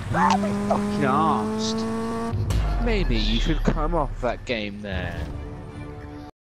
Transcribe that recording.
Fucking arsed. Maybe you should come off that game there.